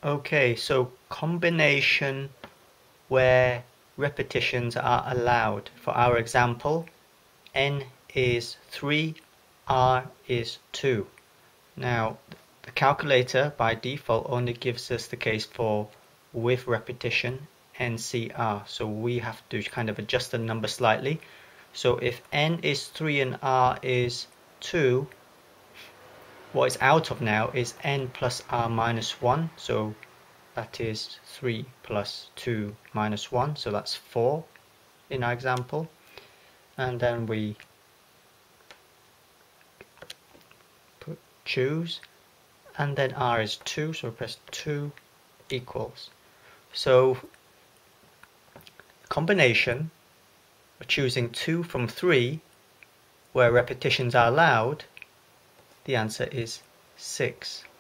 Okay, so combination where repetitions are allowed. For our example, n is 3, r is 2. Now, the calculator by default only gives us the case for with repetition NCR. So we have to kind of adjust the number slightly. So if n is 3 and r is 2, what it's out of now is n plus r minus 1. So that is 3 plus 2 minus 1. So that's 4 in our example. And then we choose, and then r is 2, so we press 2 equals. So combination of choosing 2 from 3 where repetitions are allowed, the answer is 6.